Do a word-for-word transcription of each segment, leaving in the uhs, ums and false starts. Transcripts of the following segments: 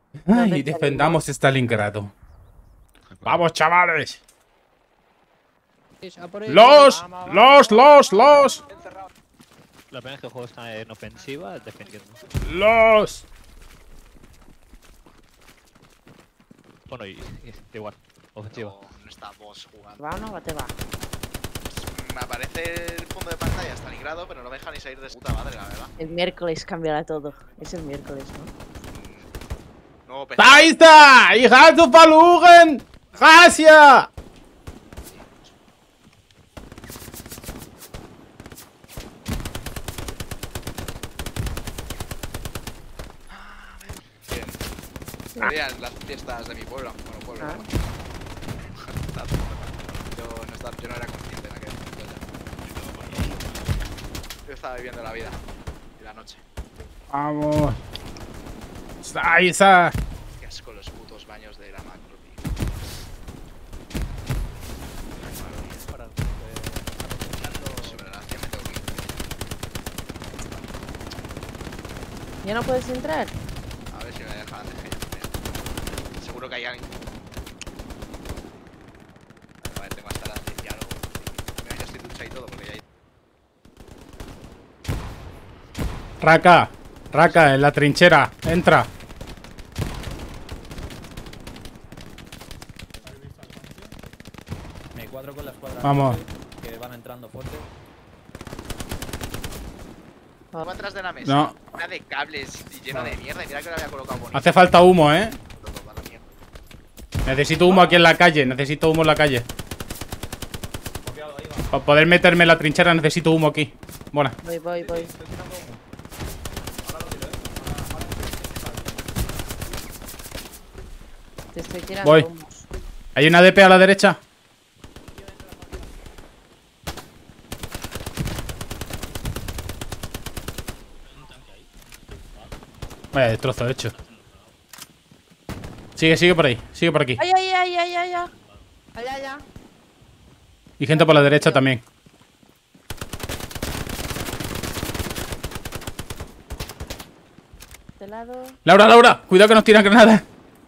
Ay, defendamos Stalingrado. ¡Vamos, chavales! ¡Los! ¡Los! ¡Los! ¡Los! La pena es que el juego está en ofensiva, defendiendo. ¡Los! Bueno, y, y igual, ofensiva. No, no estamos jugando. ¿Va o no? ¿Te va? Me aparece el fondo de pantalla Stalingrado, pero no me deja ni salir de su puta madre, la verdad. El miércoles cambiará todo. Es el miércoles, ¿no? Nuevo P C. ¡Ahí está! ¡Ich halte verloren! ¡Gracias! Bien. Serían las fiestas de mi pueblo. Bueno, pueblo. Ah. ¿no? Yo no, estaba, yo no era consciente en aquel momento ya. Yo estaba viviendo la vida y la noche. ¡Vamos! ¡Ahí está! Qué asco los putos baños de la macro, tío. Sobre las diez me tengo que ir. ¿Ya no puedes entrar? A ver si me dejan de gente. Seguro que hay alguien. A ver, tengo hasta las diez ya luego. Mira, ya estoy ducha y todo porque ya hay. Raka, Raka, en la trinchera. Entra. Me cuadro con las cuadras. Vamos. Que van entrando fuerte. Pongo atrás de la mesa. No. Una de cables y lleno de mierda. Y mira que lo había colocado bonito. Hace falta humo, ¿eh? Todo para la mierda. Necesito humo aquí en la calle. Necesito humo en la calle. Para poder meterme en la trinchera necesito humo aquí. Bueno. Voy, voy, voy. Te estoy tirando Voy. humos. ¿Hay una D P a la derecha? Vaya destrozo hecho. Sigue, sigue por ahí. Sigue por aquí. ¡Ay, ay, ay, ay, ay! ay. Allá, allá. Y gente por la derecha también. De lado. Laura, Laura, cuidado que nos tiran granadas.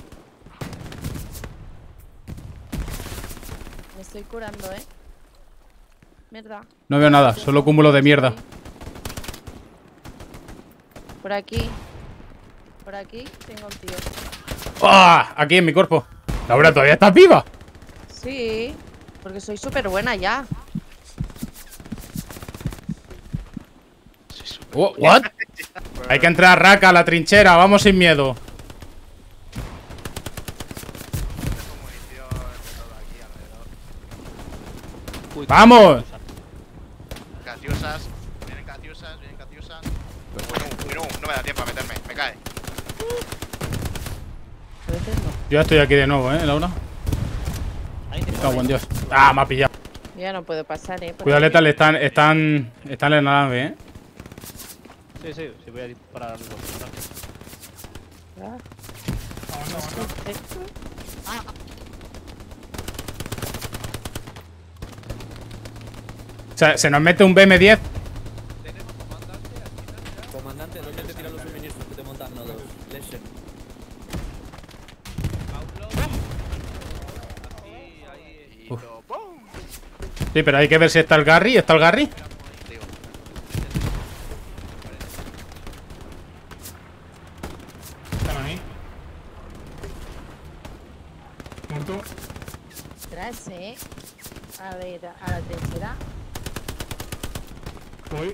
Me estoy curando, ¿eh? Mierda. No veo nada, solo cúmulo de mierda. Por aquí. Por aquí tengo un tío. ¡Ah! Aquí en mi cuerpo. Laura, ¿todavía estás viva? Sí, porque soy súper buena ya. Oh, ¿what? Hay que entrar a Raka a la trinchera, vamos sin miedo. Tengo munición de todo aquí alrededor. Uy, ¡Vamos! Catiusas. Vienen catiusas, vienen catiusas. Uy, no, uy, no, no me da tiempo a meterme. Me cae. A veces no. Yo ya estoy aquí de nuevo, ¿eh, Laura? ahí tiene Cago en Dios. Ah, me ha pillado. Yo ya no puedo pasar, ¿eh? Por Cuidado, aquí. Letal, están, están, están en la nave, ¿eh? Sí, sí, sí, voy a disparar algo. Ah. O sea, se nos mete un B M diez. Comandante, ¿dónde te tiran los suministros que te montan nodos? Leshen. Y lo ¡pum! Sí, pero hay que ver si está el Garry. ¿Está el Garry? Digo, Están ahí. Muerto. Atrás, ¿eh? A ver, a la trinchera. Voy.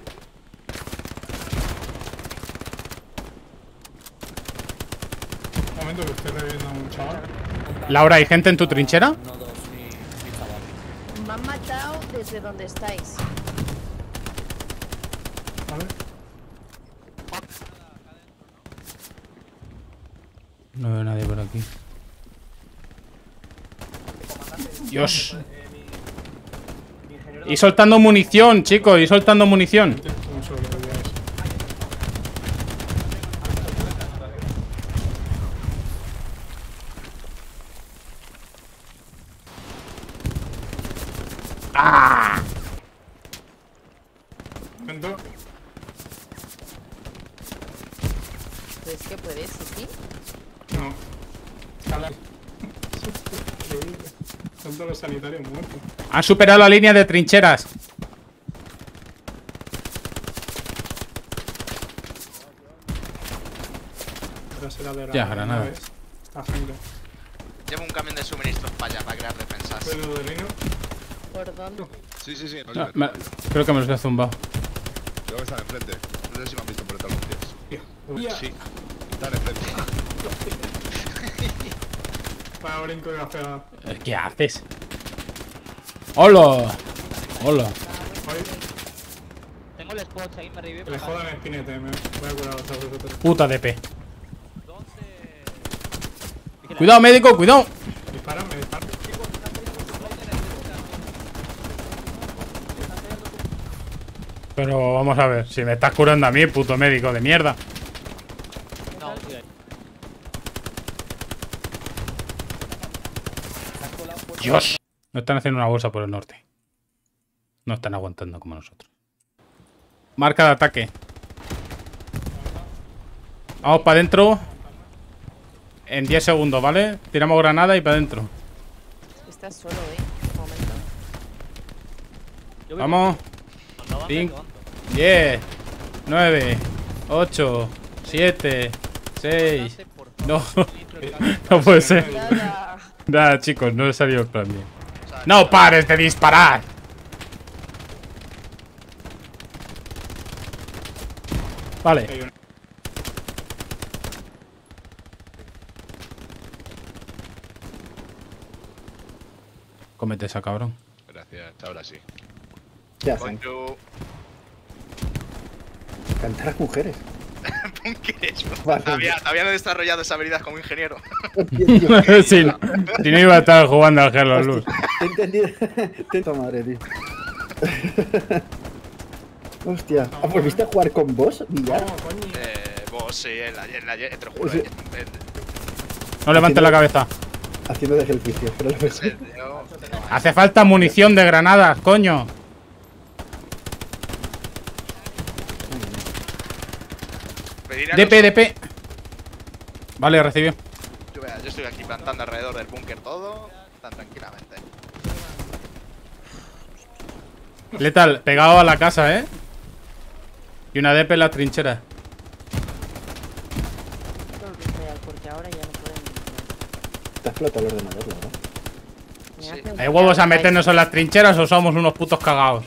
Un momento que estoy reviviendo a un chaval. Laura, ¿hay gente en tu trinchera? Nodos ni, ni chaval. Me han matado desde donde estáis. ¿Vale? No veo a nadie por aquí. Dios. Y soltando munición, chicos, y soltando munición. Un solo que veáis. ¡Ah! Momento. ¿Crees que puedes, sí? No. todos los sanitarios muertos. Han superado la línea de trincheras. Ahora será de Ya, la- granada. ¿ves? Esta gente. Llevo un camión de suministros para allá, para crear defensas. ¿Puedo de línea? ¿Por dónde? Sí, sí, sí. No, No, sé, me- creo que me los he zumbado. Creo que están enfrente. No sé si me han visto por detrás los pies. Tía. Sí, están enfrente. Para brinco y gafea. Eh, ¿Qué haces? ¡Hola! ¡Hola! Oye, Tengo el spot, ahí me revive. que le jodan el espinete. Me voy a curar a los vosotros. Puta D P. Cuidado, médico, cuidado. Dispárame, dispárame. Pero vamos a ver, si me estás curando a mí, puto médico de mierda. No, sí, Dios. No están haciendo una bolsa por el norte. No están aguantando como nosotros. Marca de ataque. Vamos para adentro. En diez segundos, ¿vale? Tiramos granada y para adentro. Estás solo, eh. Un momento. Yo voy Vamos. con- cuando avance, Cinco. avanzo. diez, nueve, ocho, siete, seis. Por No, favor, litro de gas. no puede ser. Nada. Nada, chicos, no he salido el plan bien. ¡No pares de disparar! Vale. Cómete esa, cabrón. Gracias, ahora sí. ¿Qué hacen? Coño. Cantar a mujeres. Bunkers. Vale. Todavía, todavía no he desarrollado esa habilidad como ingeniero. si, no, si no iba a estar jugando al Hello Luz. Te he entendido. Te Puta madre, tío. Hostia. Ah, pues viste a jugar con vos, Villar. No, coño. Eh, vos sí, en la, en la, te lo juro. Sí. en- en- No levantes la cabeza. Haciendo de ejercicio, pero lo ves. en- yo- Hace falta munición de granadas, coño. pediré a D P, los- D P. Vale, recibió. Yo, vea, yo estoy aquí plantando alrededor del búnker todo, tan tranquilamente. Letal, pegado a la casa, ¿eh? Y una D P en la trinchera. Todo es real, porque ahora ya no pueden. Te ha explotado el ordenador, la verdad. Me Sí. hace un ¿Hay huevos a calor, meternos en las trincheras o somos unos putos cagados?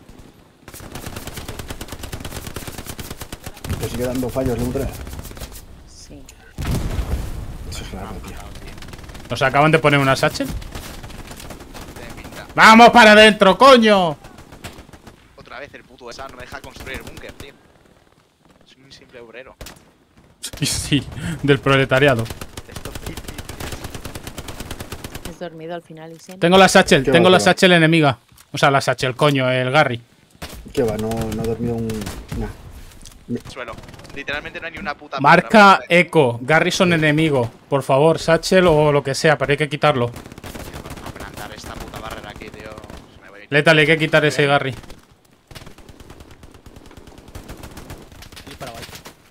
Te sigue dando fallos, Lumbre. Sí. Eso es raro, tío. ¿Nos acaban de poner una satchel? De pinta. ¡Vamos para adentro, coño! Otra vez el puto esa no me deja construir el búnker, tío. Soy un simple obrero. Sí, sí, del proletariado. Esto ¿Has dormido al final, Isen? Tengo la satchel, Qué tengo va, la qué va. satchel enemiga. O sea, la satchel, coño, el Garry. ¿Qué va? No, no he dormido un. Nah. suelo. Literalmente no hay ni una puta. Marca piedra, ¿vale? Eco, Garrison enemigo. Por favor, satchel o lo que sea, pero hay que quitarlo. Voy a plantar esta puta barrera aquí, tío. Me voy a ir. Letal, hay que quitar ese Garry. Dispara, vale.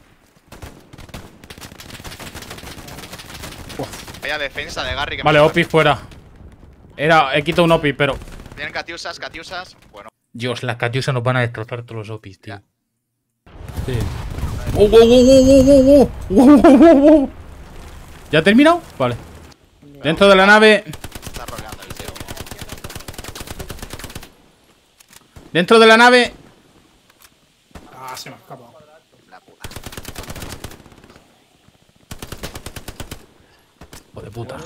Vaya defensa de Garry que Vale, me Opi fuera. Era, he quitado un Opi, pero... Vienen catiusas, catiusas. Bueno, Dios, las Katyusha nos van a destrozar todos los Opis, tío. Sí. ¡Oh, oh, oh, oh, oh, oh, oh, oh, oh! ¿Ya ha terminado? Vale. Dentro de la nave... está rodeando el tío. Dentro de la nave... Ah, se me ha escapado. La puta. Hijo de puta.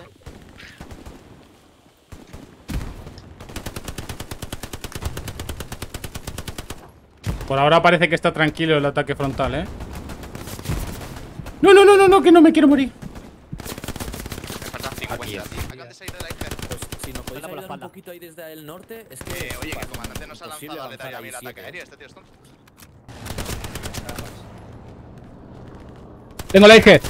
Por ahora parece que está tranquilo el ataque frontal, ¿eh? No, no, no, no, no, que no me quiero morir. Me faltan cincuenta, tío. Acaban de salir de la isla. Pues si nos podéis Anda por la ayudar un espalda. poquito ahí desde el norte, es que. Eh, oye, que el comandante nos ha imposible lanzado aleta y avanzar a mí el ahí ataque siete, aéreo. Este tío es tonto. Tengo la I G.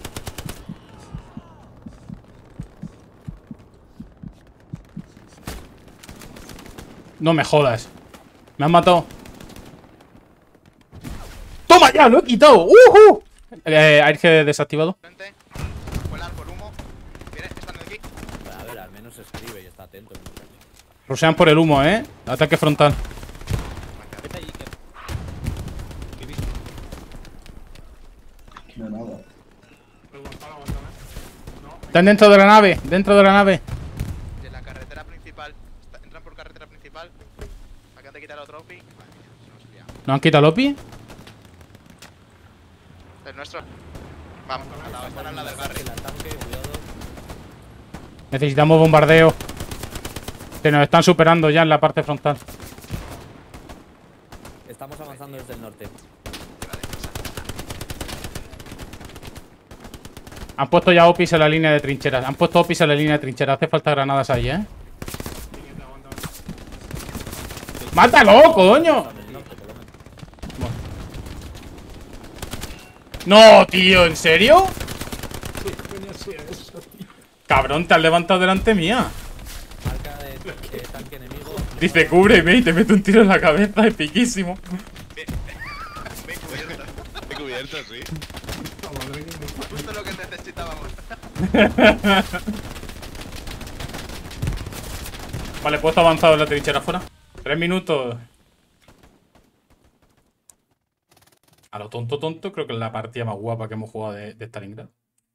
No me jodas. Me han matado. ¡Toma ya! ¡Lo he quitado! ¡Uh! Eh, Air G desactivado. Frente. Vuelan por humo. Viene, están aquí. Joder, al menos escribe y está atento. Rusean por el humo, ¿eh? Ataque frontal. Vete ahí, que... que vi- No, nada. Aguanta, aguanta, ¿eh? No, Están dentro de la nave, dentro de la nave. De la carretera principal. Está- Entran por carretera principal. Acaban de quitar otro O P I. Madre mía, se nos lía. ¿No han quitado Lopi? ¿Es nuestro? Vamos, a la están al lado del barrio. El tanque, cuidado. Necesitamos bombardeo. Que nos están superando ya en la parte frontal. Estamos avanzando desde el norte. Han puesto ya O P Is en la línea de trincheras. Han puesto O P Is en la línea de trincheras. Hace falta granadas ahí, ¿eh? ¡Mátalo, coño! En el norte, por lo menos. No, tío, ¿en serio? coño hacía eso, tío. Cabrón, te has levantado delante mía. Marca de, de tanque enemigo. Dice, cúbreme y te meto un tiro en la cabeza, epiquísimo. Ven cubierto. He cubierto, sí. La madre que me parió. Justo lo que necesitábamos. Vale, puesto avanzado en la trinchera fuera. Tres minutos. A lo tonto tonto, creo que es la partida más guapa que hemos jugado de, de Stalingrad.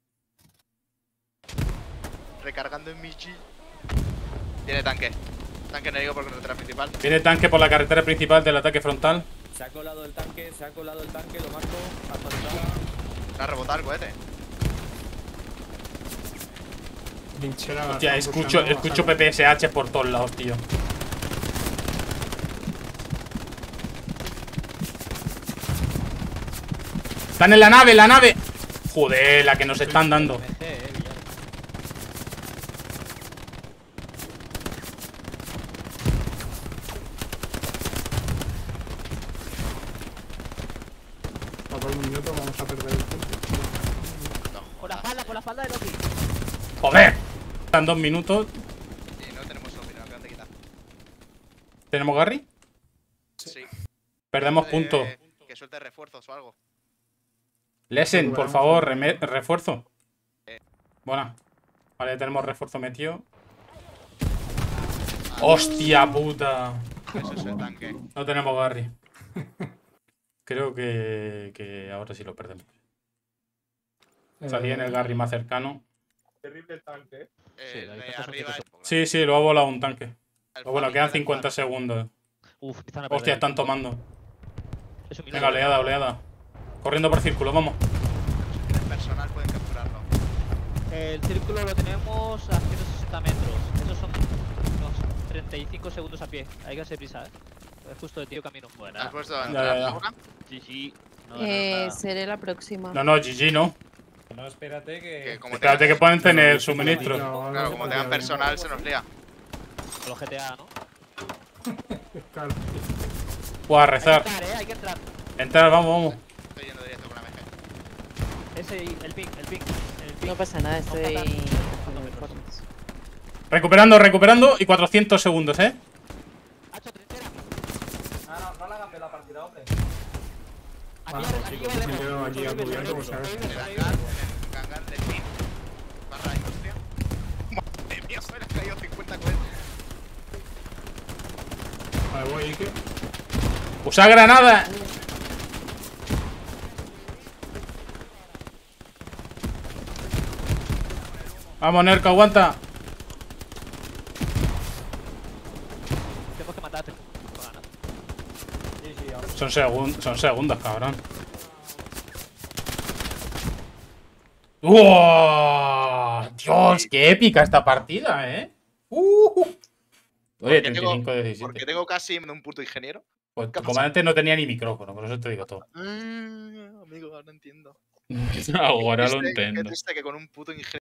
Recargando en mi G. Tiene tanque. Tanque enemigo por carretera principal. Viene tanque por la carretera principal del ataque frontal. Se ha colado el tanque, se ha colado el tanque, lo marco. Actualizado. Se ha rebotado el cohete. Trinchera, Hostia, están escucho, buscando escucho a P P S H por todos lados, tío. Están en la nave, en la nave. Joder, la que nos están dando. M G, eh, Villar. A dos minutos vamos a perder el punto. Por la espalda, por la espalda de Loki. Joder. Están dos minutos. Y no tenemos O P I, nos acaban de quitar. ¿Tenemos Garry? Sí. Perdemos Eh, puntos. Que suelte refuerzos o algo. Lesen, por favor, reme- refuerzo. Bueno. Vale, tenemos refuerzo metido. ¡Hostia puta! Eso es el tanque. No tenemos Garry. Creo que, que ahora sí lo perdemos. Salí en el Garry más cercano. Terrible tanque, ¿eh? Eh, Sí, la de distancia arriba. es Sí, sí, lo ha volado un tanque. el Pero bueno, Fabi quedan puede cincuenta jugar. segundos. Uf, empiezan a perder. Hostia, están tomando. Es un Venga, milagro. oleada, oleada. Corriendo por círculo, vamos. Si tienen personal pueden capturarlo. El círculo lo tenemos a ciento sesenta metros. Esos son unos treinta y cinco segundos a pie. Hay que hacer prisa, eh. Es justo de tío camino. ¿Has Buena. puesto Ya, en ya, ya. la Sí, sí. No, no, Eh, no. seré la próxima. No, no, G G, no. No, espérate que... Que como Espérate que tengan- pueden tener suministro. No, Claro, no, como no, tengan no, personal se nos lía. Con los G T A, ¿no? Claro. Pues a Hay que rezar. entrar, eh. Hay que entrar. Entrar, vamos, vamos. Estoy yendo directo con la M G. Ese, el ping, el ping. El ping. No pasa nada, estoy. Ojalá. con uniformes. Recuperando, recuperando. Y cuatrocientos segundos, ¿eh? Hacho, trinchera. Ah, no, no la hagan de la partida, hombre. Aquí, Vamos, aquí chicos, lleva me lejos. quedo aquí a Sobrevive, cubierto, pues, sobrevive, ¿sabes? En el sobrevive. hangar, en el hangar del pin. Barra industria. Madre mía, se me han caído cincuenta cohetes. Vale, voy, Ike. Usa granada. Vamos, Nerco, aguanta. Tenemos que matarte. No gana. Sí, sí, ahora. Son, segun- son segundos, cabrón. ¡Wow! Dios, qué épica esta partida, ¿eh? Uh. Oye, Porque treinta y tengo- cinco de Porque diecisiete. tengo casi un puto ingeniero. Pues tu comandante no tenía ni micrófono, por eso te digo todo. Ah, amigo, ahora entiendo. Ahora lo Qué triste- entiendo. Qué triste que con un puto ingeniero.